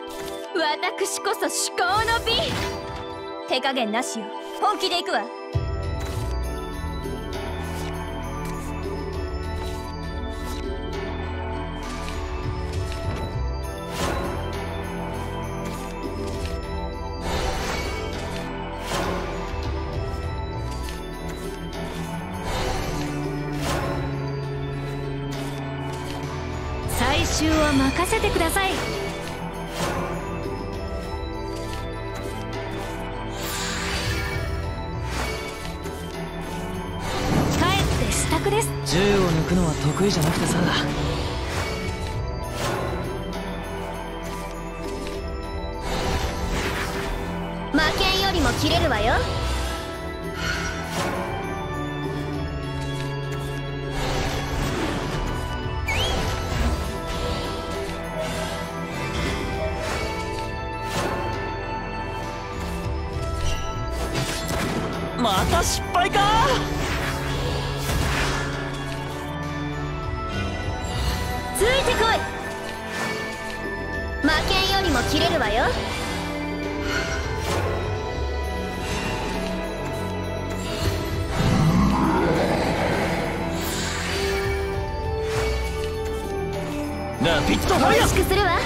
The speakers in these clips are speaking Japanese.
私こそ至高の美。手加減なしよ。本気で行くわ。最終は任せてください。です。 銃を抜くのは得意じゃなくてさ。 負けんよりも切れるわよ。 また失敗か。 ついてこい。負けんよりも切れるわよ。 ラピッドファイア。 よろしくするわ。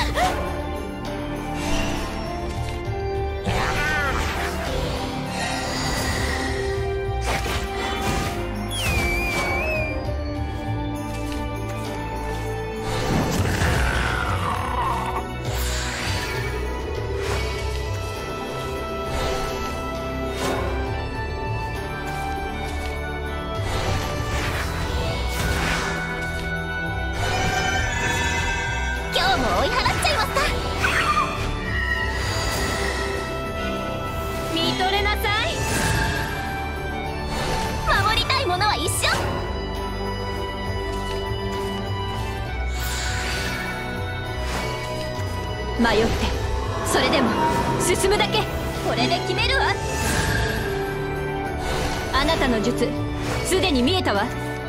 追い払っちゃいますか。見とれなさい。守りたいものは一緒。迷ってそれでも進むだけ。これで決めるわ。あなたの術すでに見えたわ。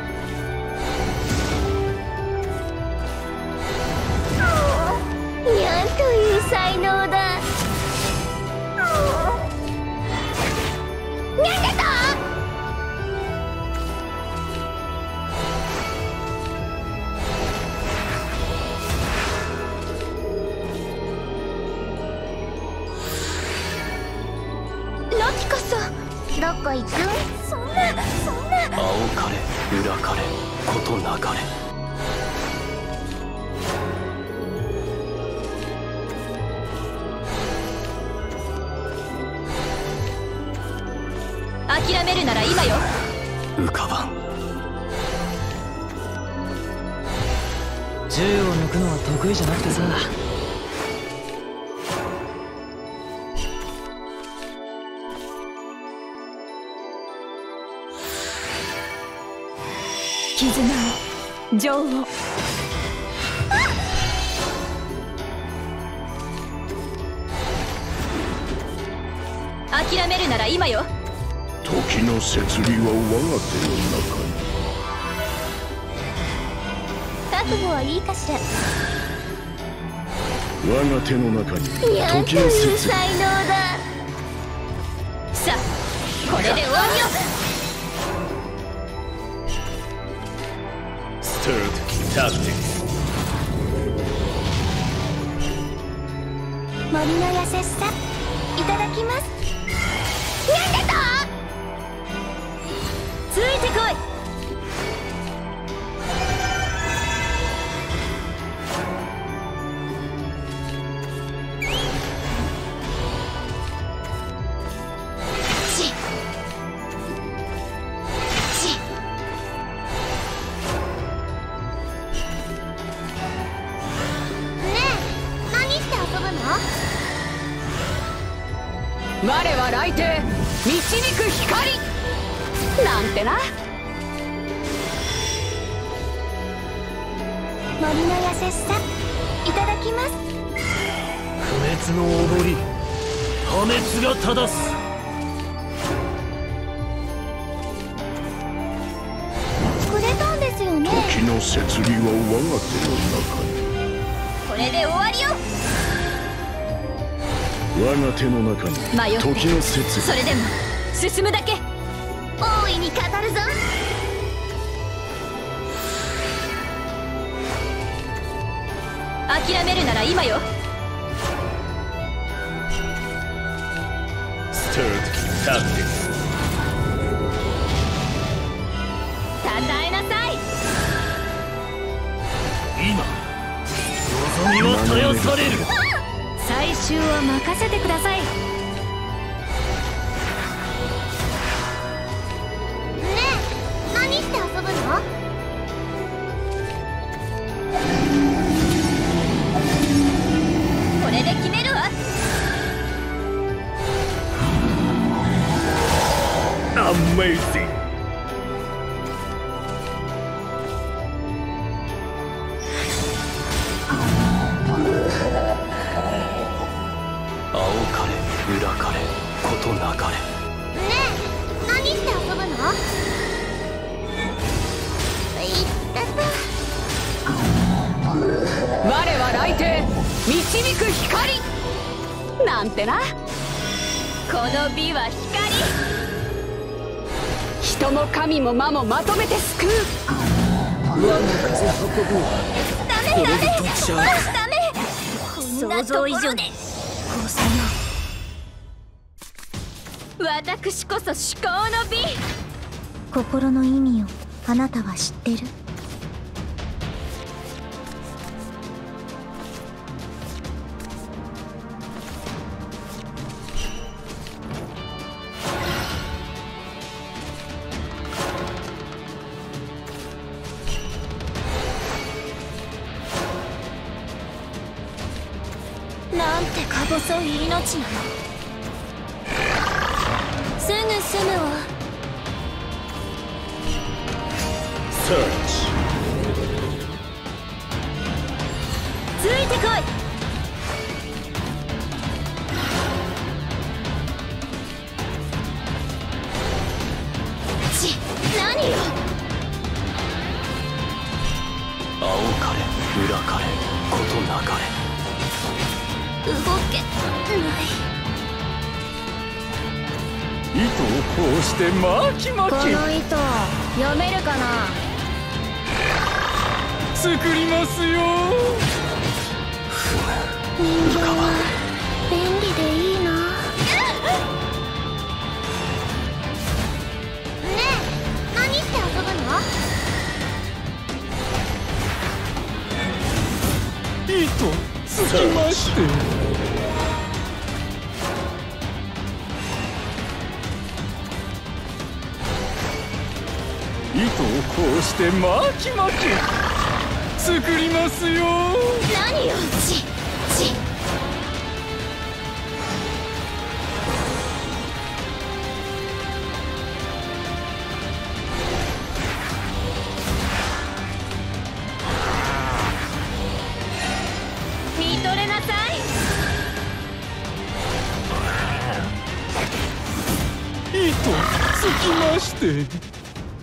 なんという才能だ。逃げた。ロキこそどこ行く。そんな青かれ裏かれことなかれ。 諦めるなら今よ。 浮かばん。銃を抜くのは得意じゃなくてさ。 絆を情を。諦めるなら今よ。 時の摂理は我が手の中に。 覚悟はいいかしら。 我が手の中になんという時の摂理。 才能だ。さあこれで終わりよ。 スタートタクティクス。 森の優しさいただきます。逃げた。ついてこい。我は来帝導く光なんてな。森の優しさいただきます。 不滅のおごり破滅が正す。 くれたんですよね。 時の摂理は我が手の中に。 これで終わりよ。 我が手の中に迷って時の節それでも進むだけ。 大いに語るぞ。 諦めるなら今よ。 スタートタクティクス。 たたえなさい。 今望みは絶やされる。 最終は任せてください。 ねえ、何して遊ぶの？ これで決めるわ。 Amazing。青かれ裏かれことなかれ。 ねえ、何して遊ぶの？いったと。 我は来帝導く光なんてな。この美は光。人も神も魔もまとめて救う。 我が風運ぶダメダメ滅びとちゃう。 ダメ。想像以上で降参よ。 私こそ至高の美。 心の意味をあなたは知ってる？なんてか細い命なの。すぐ済むわ。 Search。 ついてこい。何よ。 青かれ裏かれことなかれ。 動けない。 糸をこうして巻き巻こきの糸読めるかな？ 作りますよ。 人間は便利でいいな。ねえ、何して遊ぶの？ 糸つきまして。糸をこうして巻き巻き作りますよ。 何よ。 見とれなさい。 糸つきまして。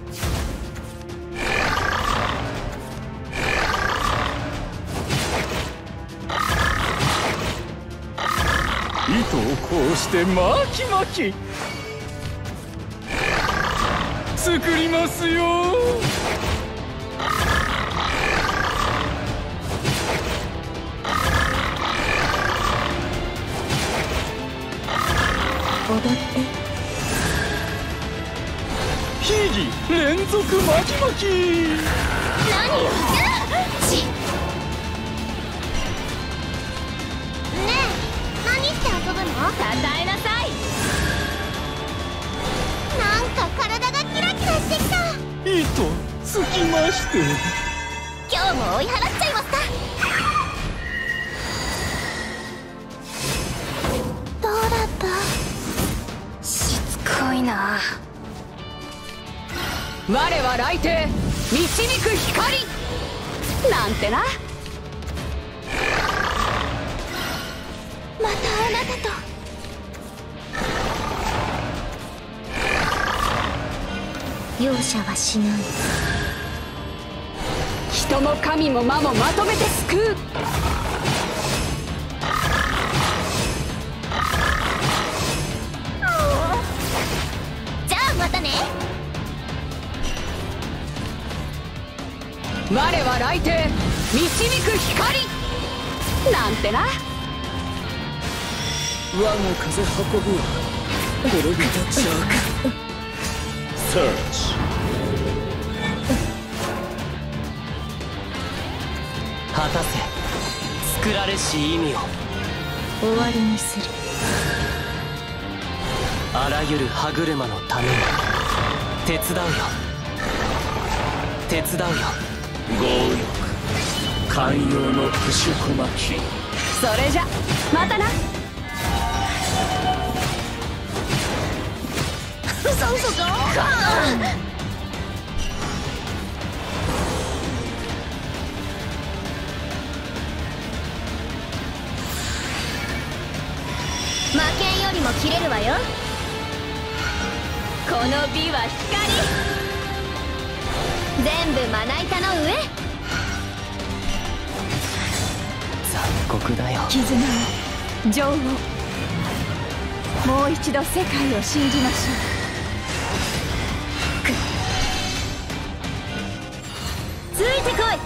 糸をこうして巻き巻き作りますよ。 踊って。 秘技連続巻き巻き。 何よ。ねえ、何して遊ぶの？ たたえなさい。 なんか体がキラキラしてきた。 糸つきまして。 今日も追い払っちゃいますか。どうだった？しつこいな。 我は来帝導く光なんてな。 またあなたと。容赦はしない。 人も神も魔もまとめて救う。 またね。 我は来帝導く光なんてな。 我が風運ぶわ滅びた邪悪。 サーチ。 果たせ作られし意味を。 終わりにする。 あらゆる歯車のために手伝うよ手伝うよ。 強欲寛容の不織巻き。 それじゃまたな。 嘘か負けんよりも切れるわよ。 この美は光。 全部まな板の上。 残酷だよ。 絆を女王、もう一度世界を信じましょついてこい。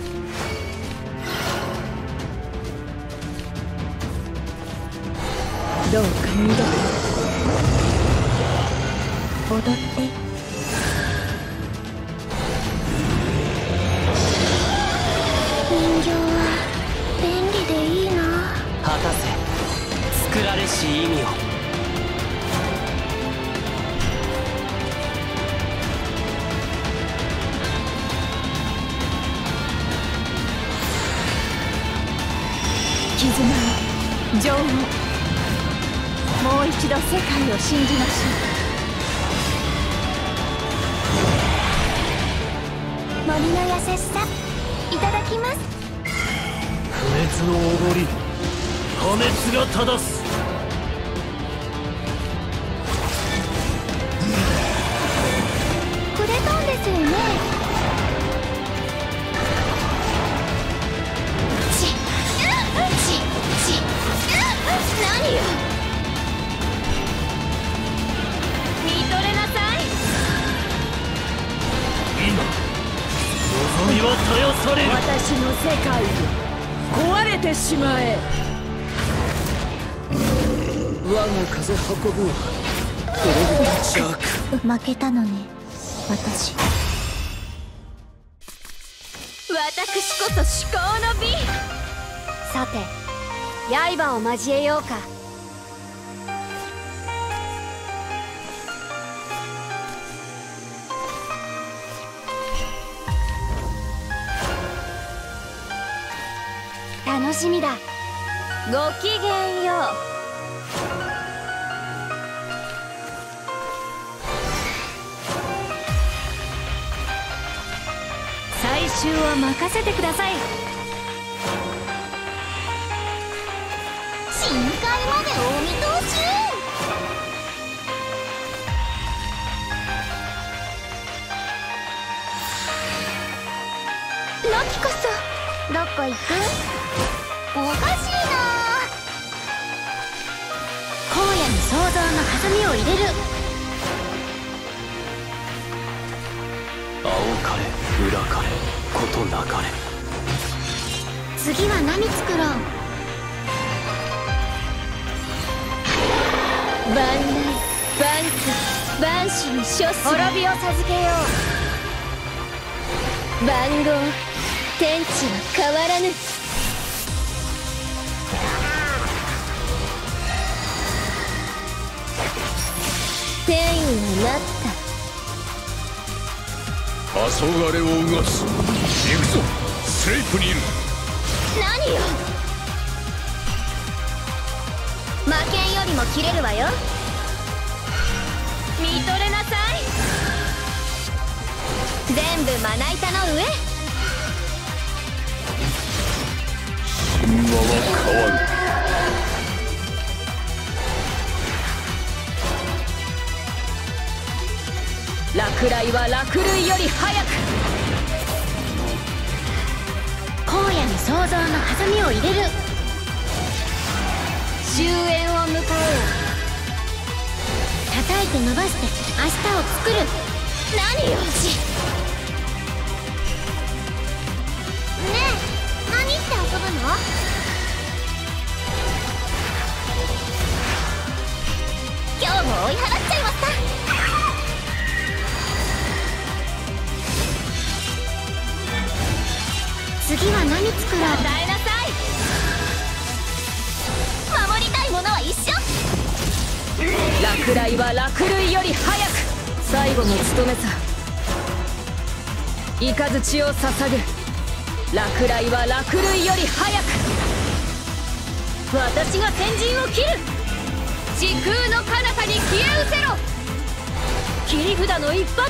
う。どうか二度踊って人形は便利でいいな。 果たせ作られし意味を。 絆を女王、もう一度世界を信じまし森の優しさいただきます。 不滅のおごり破滅が正す。 くれたんですよね。何よ。 見とれなさい。 今望みは絶やされる。 私の世界よ、壊れてしまえ。 我が風運ぶわ滅びた邪悪。 負けたのね私。 私こそ至高の美。 さて刃を交えようか。楽しみだ。ごきげんよう。 最終は任せてください。 深海までお見通し。ロキこそどこ行く？おかしいな。荒野に想像の弾みを入れる。 青かれ裏かれことなかれ。 次は何作ろう。万来万世万死に処する。滅びを授けよう。番号天地は変わらぬ。天意はなった。 黄昏をうがす。行くぞスレイプにいる。 何よ。負けんよりも切れるわよ。 見とれなさい。 全部まな板の上。 神話は変わる。 落雷は落雷より早く。 荒野に想像の弾みを入れる。終焉を迎えよ。 叩いて伸ばして明日を作る。何よねえ、何して遊ぶの？今日も追い払っちゃいました。次は何作ろう？与えなさい。守りたいものは一緒。 落雷は落雷より早く。最後の務めさ。雷を捧ぐ。落雷は落雷より早く。私が先陣を切る。時空の彼方に消え失せろ。切り札の一発。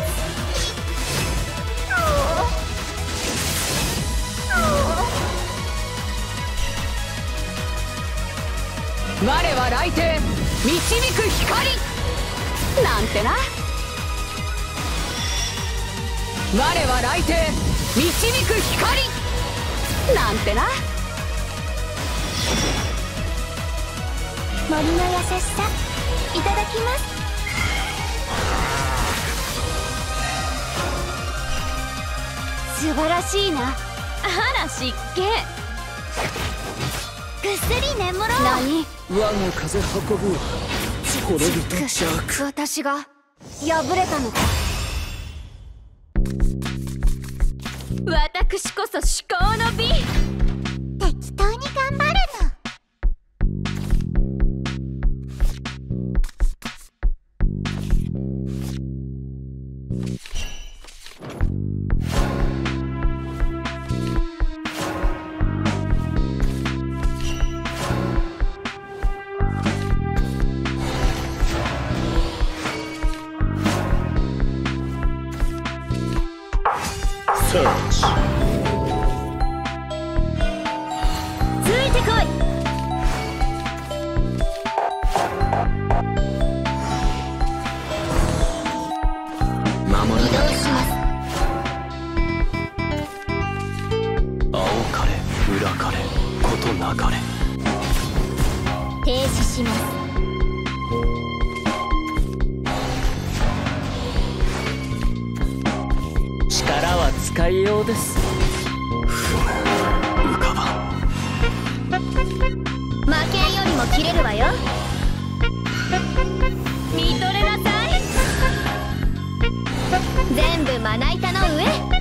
我は来帝導く光なんてな。我は来帝導く光なんてな。 森の優しさいただきます。 素晴らしいな。あら失敬。 ぐっすり眠ろう。 何？ 我が風運ぶ滅びた弱。 私が敗れたのか。私こそ至高の美。 適当に頑張るの。 ついてこい。 守らなきゃ。青かれ裏かれことなかれ。 停止します。 力は使いようです。 浮かばん。 負けんよりも切れるわよ。 見とれなさい。 全部まな板の上。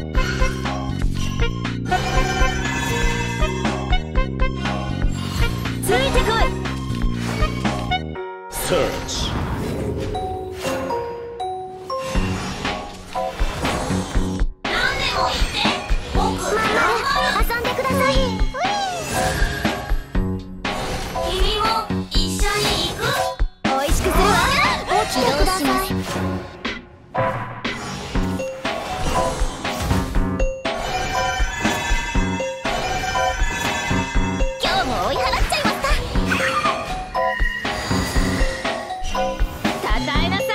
ついてこい。 Search。 遊んでください。君も一緒に行く。おいしくするわ。起きてください。今日も追い払っちゃいました。 たえなさい。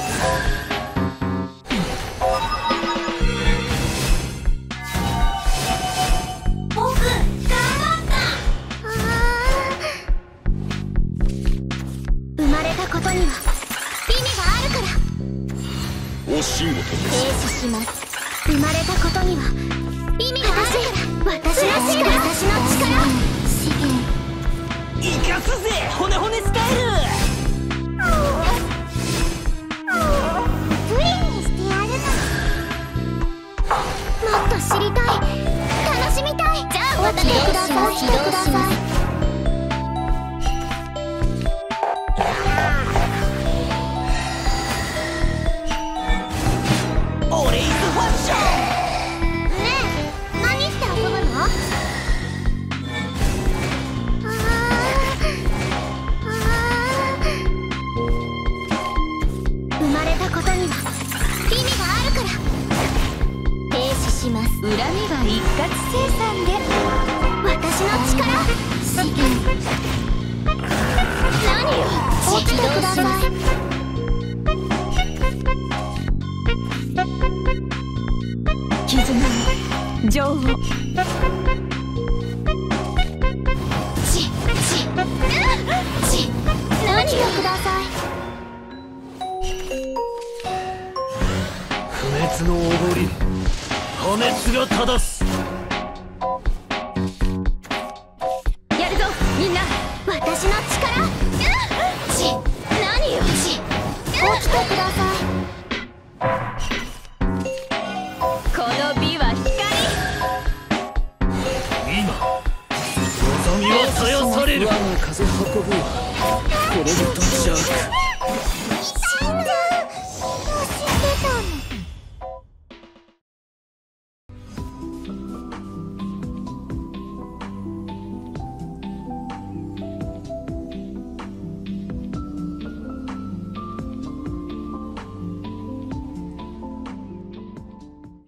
生まれたことには意味があるから。 お仕事です。 停止します。生まれたことには意味があるから。私の力。資源。 生かすぜ骨骨スタイル。 プリンにしてやるの。もっと知りたい。楽しみたい。じゃあまたね。起きてください。 オレイズファッション。 ねえ、何して遊ぶの？生まれたことには意味があるから。停止します。 恨みは一括生産で。 私の力。資源。何よ。起きてください。 絆の女王。 何よください。 のおごり破滅が正す。 やるぞみんな。 私の力何よ起きてください。 この美は今望みは絶やされる。 我が風運ぶはこれにと邪悪。